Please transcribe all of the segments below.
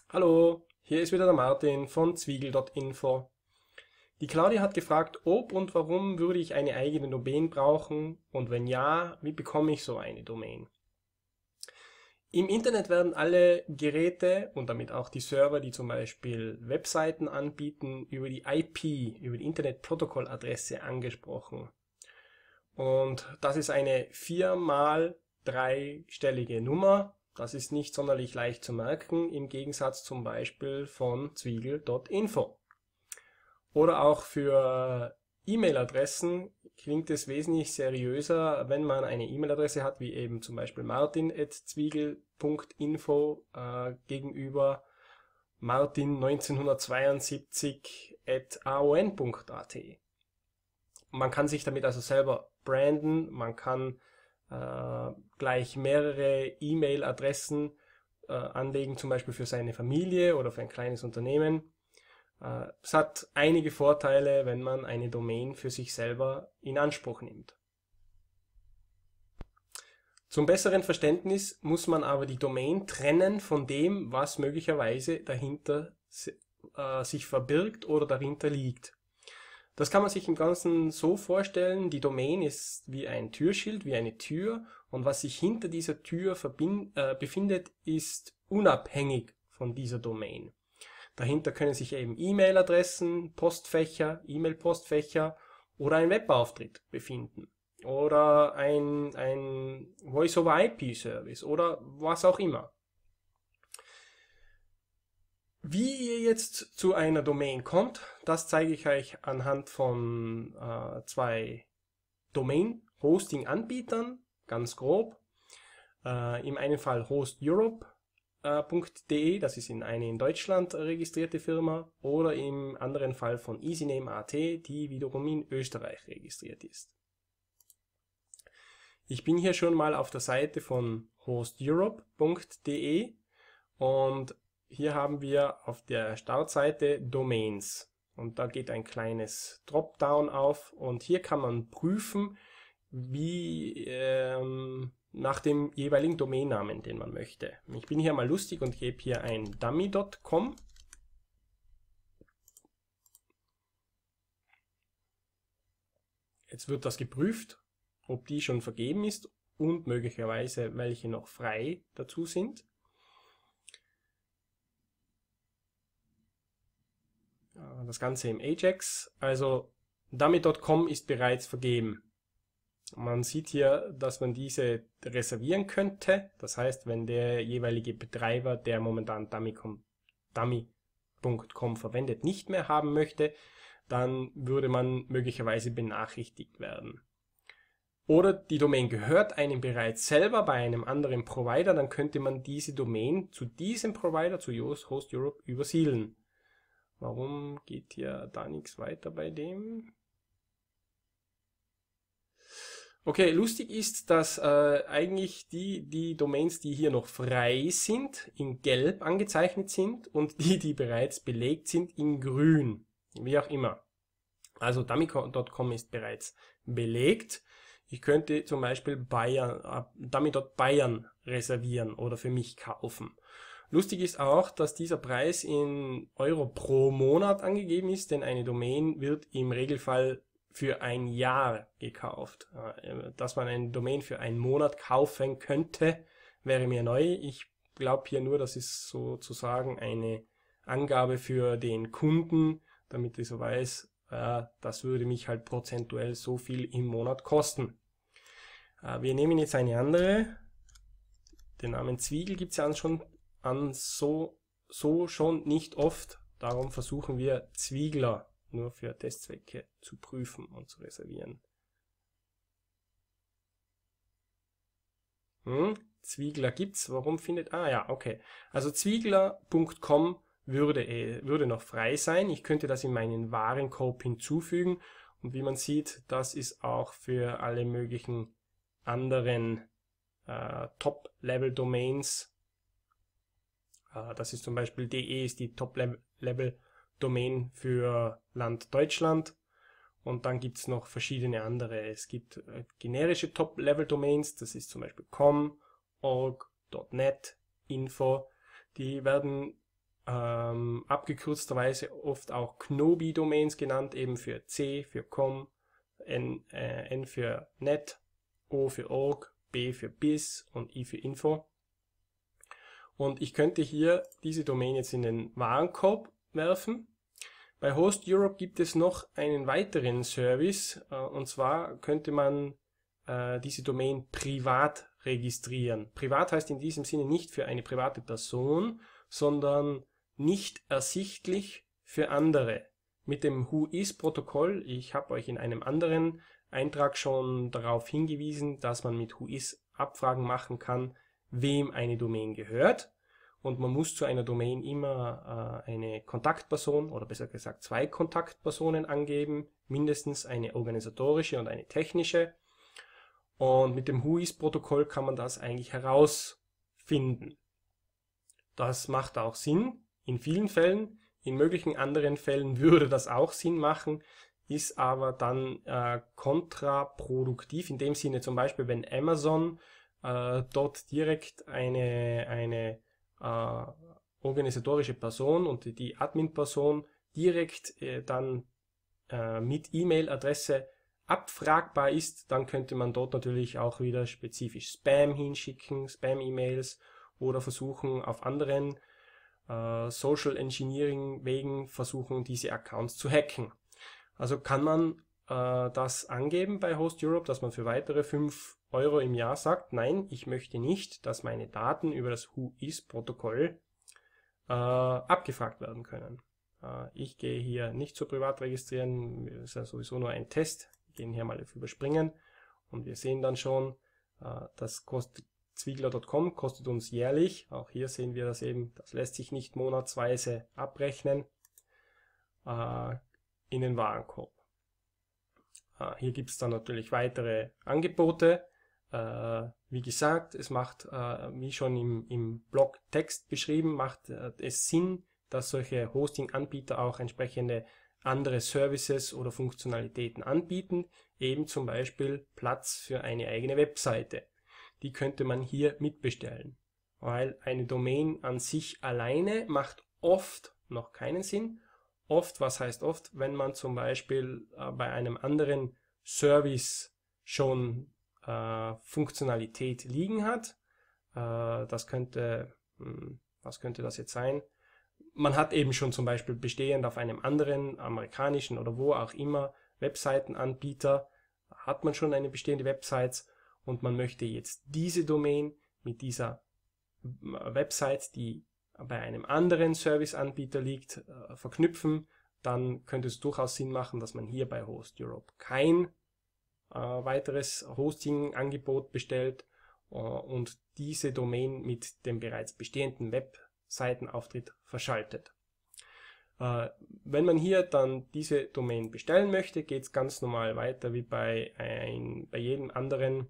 Hallo, hier ist wieder der Martin von zwiegel.info. Die Claudia hat gefragt, ob und warum würde ich eine eigene Domain brauchen und wenn ja, wie bekomme ich so eine Domain? Im Internet werden alle Geräte und damit auch die Server, die zum Beispiel Webseiten anbieten, über die IP, über die Internetprotokolladresse angesprochen. Und das ist eine 4 mal dreistellige Nummer. Das ist nicht sonderlich leicht zu merken, im Gegensatz zum Beispiel von zwiegel.info. Oder auch für E-Mail-Adressen klingt es wesentlich seriöser, wenn man eine E-Mail-Adresse hat, wie eben zum Beispiel martin@zwiegel.info gegenüber martin1972@aon.at. Man kann sich damit also selber branden, man kann gleich mehrere E-Mail-Adressen anlegen, zum Beispiel für seine Familie oder für ein kleines Unternehmen. Es hat einige Vorteile, wenn man eine Domain für sich selber in Anspruch nimmt. Zum besseren Verständnis muss man aber die Domain trennen von dem, was möglicherweise dahinter sich verbirgt oder dahinter liegt. Das kann man sich im Ganzen so vorstellen, die Domain ist wie ein Türschild, wie eine Tür, und was sich hinter dieser Tür befindet, ist unabhängig von dieser Domain. Dahinter können sich eben E-Mail-Adressen, Postfächer, E-Mail-Postfächer oder ein Webauftritt befinden. Oder ein Voice-over-IP-Service oder was auch immer. Wie ihr jetzt zu einer Domain kommt, das zeige ich euch anhand von zwei Domain-Hosting-Anbietern, ganz grob. Im einen Fall hosteurope.de, das ist eine in Deutschland registrierte Firma, oder im anderen Fall von EasyName.at, die wiederum in Österreich registriert ist. Ich bin hier schon mal auf der Seite von hosteurope.de und hier haben wir auf der Startseite Domains und da geht ein kleines Dropdown auf und hier kann man prüfen, wie nach dem jeweiligen Domainnamen, den man möchte. Ich bin hier mal lustig und gebe hier ein dummy.com. Jetzt wird das geprüft, ob die schon vergeben ist und möglicherweise welche noch frei dazu sind. Das Ganze im Ajax. Also dummy.com ist bereits vergeben. Man sieht hier, dass man diese reservieren könnte. Das heißt, wenn der jeweilige Betreiber, der momentan dummy.com verwendet, nicht mehr haben möchte, dann würde man möglicherweise benachrichtigt werden. Oder die Domain gehört einem bereits selber bei einem anderen Provider, dann könnte man diese Domain zu diesem Provider, zu Host Europe, übersiedeln. Warum geht hier da nichts weiter bei dem? Okay, lustig ist, dass eigentlich die Domains, die hier noch frei sind, in gelb angezeichnet sind und die bereits belegt sind, in grün. Wie auch immer. Also dummy.com ist bereits belegt. Ich könnte zum Beispiel dummy.bayern reservieren oder für mich kaufen. Lustig ist auch, dass dieser Preis in Euro pro Monat angegeben ist, denn eine Domain wird im Regelfall für ein Jahr gekauft. Dass man eine Domain für einen Monat kaufen könnte, wäre mir neu. Ich glaube hier nur, das ist sozusagen eine Angabe für den Kunden, damit er so weiß, das würde mich halt prozentuell so viel im Monat kosten. Wir nehmen jetzt eine andere. Den Namen Zwiegel gibt es ja schon so schon nicht oft. Darum versuchen wir Zwiegler nur für Testzwecke zu prüfen und zu reservieren. Zwiegler gibt's. Warum findet... Ah ja, okay. Also zwiegler.com würde noch frei sein. Ich könnte das in meinen Warenkorb hinzufügen. Und wie man sieht, das ist auch für alle möglichen anderen Top-Level-Domains. Das ist zum Beispiel DE ist die Top-Level-Domain für Land Deutschland. Und dann gibt es noch verschiedene andere. Es gibt generische Top-Level-Domains, das ist zum Beispiel com, org, .net, info. Die werden abgekürzterweise oft auch Knobi-Domains genannt, eben für C, für com, N für net, O für org, B für bis und I für info. Und ich könnte hier diese Domain jetzt in den Warenkorb werfen. Bei Host Europe gibt es noch einen weiteren Service, und zwar könnte man diese Domain privat registrieren. Privat heißt in diesem Sinne nicht für eine private Person, sondern nicht ersichtlich für andere. Mit dem Whois-Protokoll, ich habe euch in einem anderen Eintrag schon darauf hingewiesen, dass man mit Whois Abfragen machen kann, wem eine Domain gehört. Und man muss zu einer Domain immer eine Kontaktperson oder besser gesagt 2 Kontaktpersonen angeben, mindestens eine organisatorische und eine technische. Und mit dem Whois-Protokoll kann man das eigentlich herausfinden. Das macht auch Sinn in vielen Fällen. In möglichen anderen Fällen würde das auch Sinn machen, ist aber dann kontraproduktiv. In dem Sinne zum Beispiel, wenn Amazon dort direkt eine organisatorische Person und die Admin-Person direkt dann mit E-Mail-Adresse abfragbar ist, dann könnte man dort natürlich auch wieder spezifisch Spam hinschicken, Spam-E-Mails oder versuchen auf anderen Social Engineering Wegen versuchen, diese Accounts zu hacken. Also kann man das angeben bei Host Europe, dass man für weitere 5 Euro im Jahr sagt, nein, ich möchte nicht, dass meine Daten über das Whois-Protokoll abgefragt werden können. Ich gehe hier nicht zu privat registrieren, das ist ja sowieso nur ein Test. Wir gehen hier mal auf Überspringen und wir sehen dann schon, das kostet Zwiegler.com, kostet uns jährlich, auch hier sehen wir das eben, das lässt sich nicht monatsweise abrechnen, in den Warenkorb. Hier gibt es dann natürlich weitere Angebote. Wie gesagt, es macht, wie schon im Blogtext beschrieben, macht es Sinn, dass solche Hosting-Anbieter auch entsprechende andere Services oder Funktionalitäten anbieten, eben zum Beispiel Platz für eine eigene Webseite. Die könnte man hier mitbestellen, weil eine Domain an sich alleine macht oft noch keinen Sinn. Oft, was heißt oft, wenn man zum Beispiel bei einem anderen Service schon Funktionalität liegen hat. Was könnte das jetzt sein? Man hat eben schon zum Beispiel bestehend auf einem anderen amerikanischen oder wo auch immer Webseitenanbieter, hat man schon eine bestehende Website und man möchte jetzt diese Domain mit dieser Website, die bei einem anderen Serviceanbieter liegt, verknüpfen, dann könnte es durchaus Sinn machen, dass man hier bei Host Europe kein weiteres Hosting-Angebot bestellt und diese Domain mit dem bereits bestehenden Webseitenauftritt verschaltet. Wenn man hier dann diese Domain bestellen möchte, geht es ganz normal weiter wie bei jedem anderen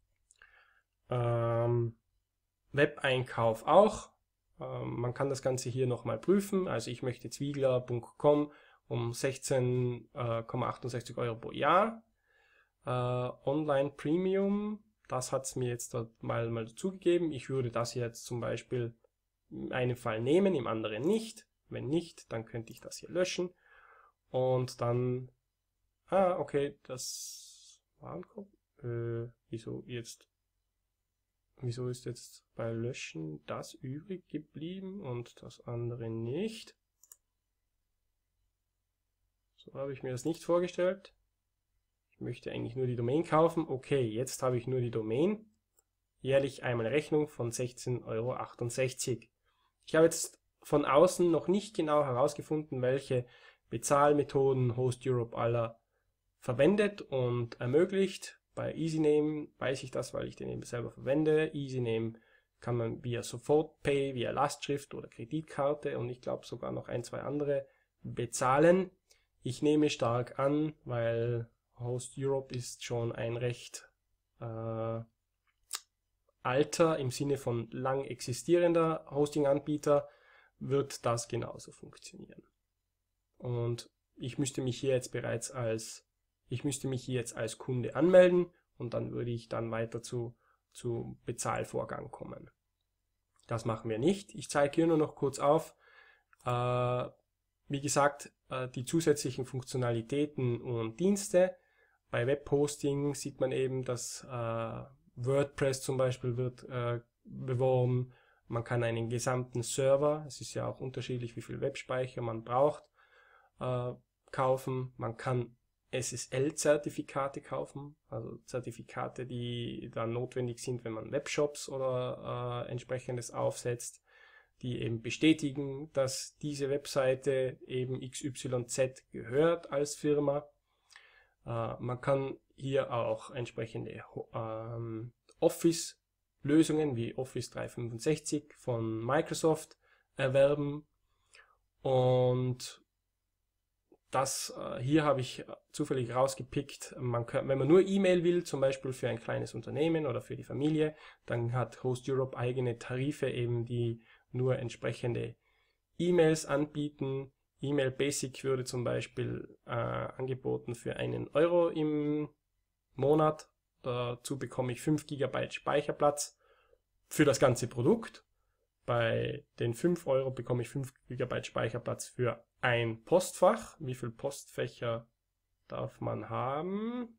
Web-Einkauf auch. Man kann das Ganze hier nochmal prüfen. Also ich möchte Zwiegler.com um 16,68 Euro pro Jahr. Online Premium, das hat es mir jetzt mal dazugegeben. Ich würde das jetzt zum Beispiel in einem Fall nehmen, im anderen nicht. Wenn nicht, dann könnte ich das hier löschen. Und dann, okay, das Warenkorb. Wieso ist jetzt bei Löschen das übrig geblieben und das andere nicht? So habe ich mir das nicht vorgestellt. Ich möchte eigentlich nur die Domain kaufen. Okay, jetzt habe ich nur die Domain. Jährlich einmal Rechnung von 16,68 Euro. Ich habe jetzt von außen noch nicht genau herausgefunden, welche Bezahlmethoden Host Europe aller verwendet und ermöglicht. Bei EasyName weiß ich das, weil ich den eben selber verwende. EasyName kann man via Sofortpay, via Lastschrift oder Kreditkarte und ich glaube sogar noch 1, 2 andere bezahlen. Ich nehme stark an, weil Host Europe ist schon ein recht alter, im Sinne von lang existierender Hosting-Anbieter, wird das genauso funktionieren. Und ich müsste mich hier jetzt als Kunde anmelden und dann würde ich dann weiter zu Bezahlvorgang kommen. Das machen wir nicht. Ich zeige hier nur noch kurz auf, Wie gesagt, die zusätzlichen Funktionalitäten und Dienste. Bei Webhosting sieht man eben, dass WordPress zum Beispiel wird beworben. Man kann einen gesamten Server, es ist ja auch unterschiedlich, wie viel Webspeicher man braucht, kaufen. Man kann SSL-Zertifikate kaufen, also Zertifikate, die dann notwendig sind, wenn man Webshops oder entsprechendes aufsetzt, die eben bestätigen, dass diese Webseite eben XYZ gehört als Firma. Man kann hier auch entsprechende Office-Lösungen wie Office 365 von Microsoft erwerben. Und das hier habe ich zufällig rausgepickt. Wenn man nur E-Mail will, zum Beispiel für ein kleines Unternehmen oder für die Familie, dann hat Host Europe eigene Tarife, eben die nur entsprechende E-Mails anbieten. E-Mail Basic würde zum Beispiel angeboten für 1 Euro im Monat. Dazu bekomme ich 5 GB Speicherplatz für das ganze Produkt. Bei den 5 Euro bekomme ich 5 GB Speicherplatz für ein Postfach. Wie viele Postfächer darf man haben?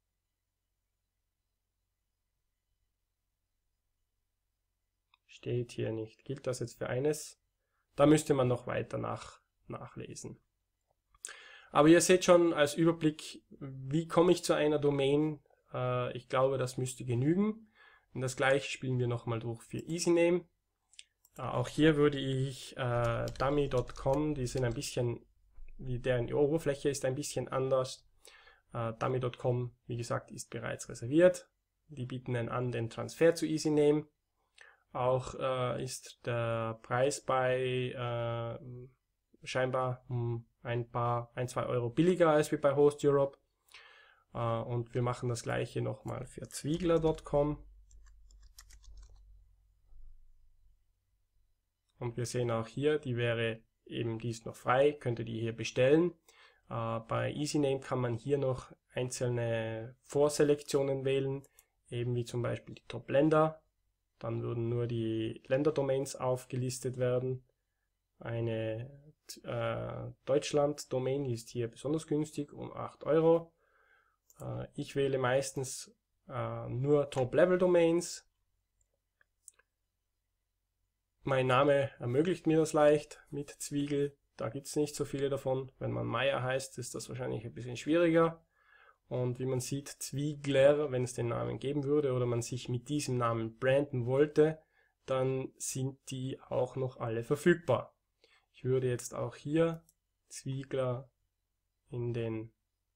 Steht hier nicht. Gilt das jetzt für eines? Da müsste man noch weiter nachlesen. Aber ihr seht schon als Überblick, wie komme ich zu einer Domain. Ich glaube, das müsste genügen. Und das gleiche spielen wir nochmal durch für EasyName. Auch hier würde ich dummy.com, die sind ein bisschen, deren Oberfläche ist ein bisschen anders. Dummy.com, wie gesagt, ist bereits reserviert. Die bieten an den Transfer zu EasyName. Auch ist der Preis bei scheinbar ein, 2 Euro billiger als wie bei Host Europe. Und wir machen das gleiche nochmal für Zwiegler.com. Und wir sehen auch hier, die ist noch frei, könnt ihr die hier bestellen. Bei EasyName kann man hier noch einzelne Vorselektionen wählen, eben wie zum Beispiel die Top-Länder. Dann würden nur die Länderdomains aufgelistet werden. Eine Deutschland-Domain ist hier besonders günstig, um 8 Euro. Ich wähle meistens nur Top-Level-Domains. Mein Name ermöglicht mir das leicht mit Zwiegel. Da gibt es nicht so viele davon. Wenn man Meier heißt, ist das wahrscheinlich ein bisschen schwieriger. Und wie man sieht, Zwiegler, wenn es den Namen geben würde oder man sich mit diesem Namen branden wollte, dann sind die auch noch alle verfügbar. Ich würde jetzt auch hier Zwiegler in den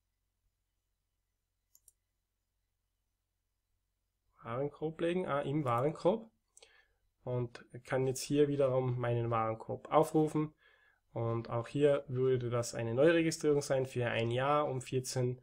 Warenkorb legen, im Warenkorb. Und kann jetzt hier wiederum meinen Warenkorb aufrufen. Und auch hier würde das eine Neuregistrierung sein für ein Jahr um 14,90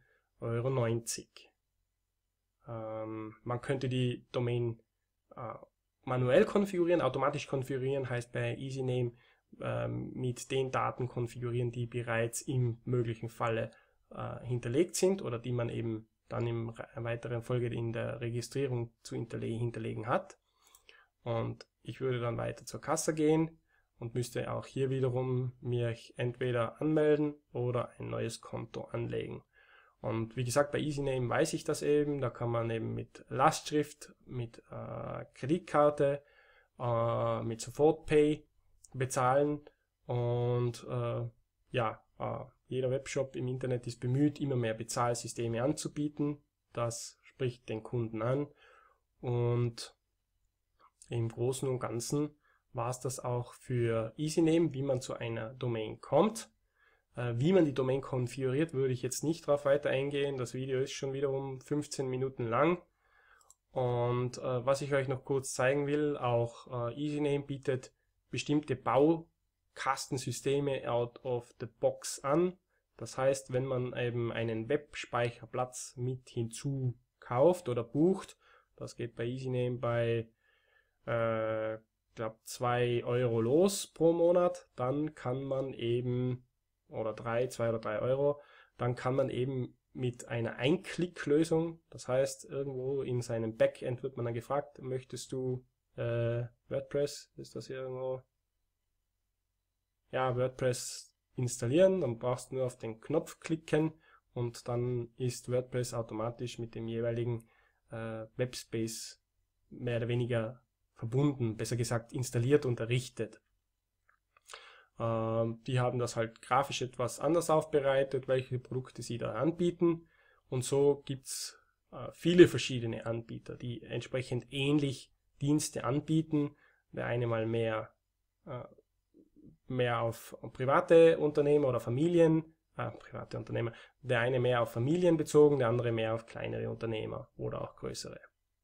Euro. Man könnte die Domain manuell konfigurieren. Automatisch konfigurieren heißt bei EasyName mit den Daten konfigurieren, die bereits im möglichen Falle hinterlegt sind oder die man eben dann in weiteren Folge in der Registrierung zu hinterlegen hat. Und ich würde dann weiter zur Kasse gehen und müsste auch hier wiederum mich entweder anmelden oder ein neues Konto anlegen. Und wie gesagt, bei EasyName weiß ich das eben, da kann man eben mit Lastschrift, mit Kreditkarte, mit Sofortpay bezahlen und jeder Webshop im Internet ist bemüht, immer mehr Bezahlsysteme anzubieten. Das spricht den Kunden an und im Großen und Ganzen war es das auch für EasyName, wie man zu einer Domain kommt. Wie man die Domain konfiguriert, würde ich jetzt nicht darauf weiter eingehen. Das Video ist schon wiederum 15 Minuten lang. Und was ich euch noch kurz zeigen will, auch EasyName bietet bestimmte Baukastensysteme out of the box an. Das heißt, wenn man eben einen Webspeicherplatz mit hinzukauft oder bucht, das geht bei EasyName bei glaube 2 Euro los pro Monat, dann kann man eben, oder 2 oder 3 Euro, dann kann man eben mit einer Einklicklösung, das heißt irgendwo in seinem Backend wird man dann gefragt, möchtest du WordPress, ist das hier irgendwo? ja, WordPress installieren, dann brauchst du nur auf den Knopf klicken und dann ist WordPress automatisch mit dem jeweiligen Webspace mehr oder weniger verbunden, besser gesagt installiert und errichtet. Die haben das halt grafisch etwas anders aufbereitet, welche Produkte sie da anbieten, und so gibt's viele verschiedene Anbieter, die entsprechend ähnlich Dienste anbieten. Der eine mal mehr auf private Unternehmer oder private Unternehmer, der eine mehr auf Familien bezogen, der andere mehr auf kleinere Unternehmer oder auch größere.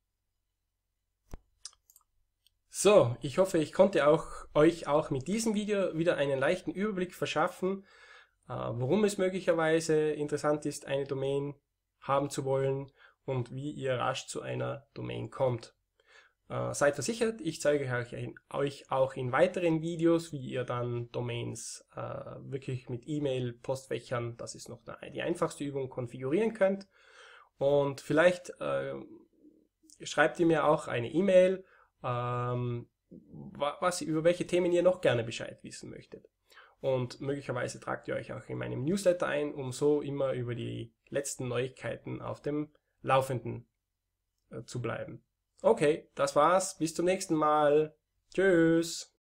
So, ich hoffe, ich konnte euch auch mit diesem Video wieder einen leichten Überblick verschaffen, warum es möglicherweise interessant ist, eine Domain haben zu wollen und wie ihr rasch zu einer Domain kommt. Seid versichert, ich zeige euch auch in weiteren Videos, wie ihr dann Domains wirklich mit E-Mail-Postfächern, das ist noch die einfachste Übung, konfigurieren könnt. Und vielleicht schreibt ihr mir auch eine E-Mail, über welche Themen ihr noch gerne Bescheid wissen möchtet. Und möglicherweise tragt ihr euch auch in meinem Newsletter ein, um so immer über die letzten Neuigkeiten auf dem Laufenden zu bleiben. Okay, das war's. Bis zum nächsten Mal. Tschüss.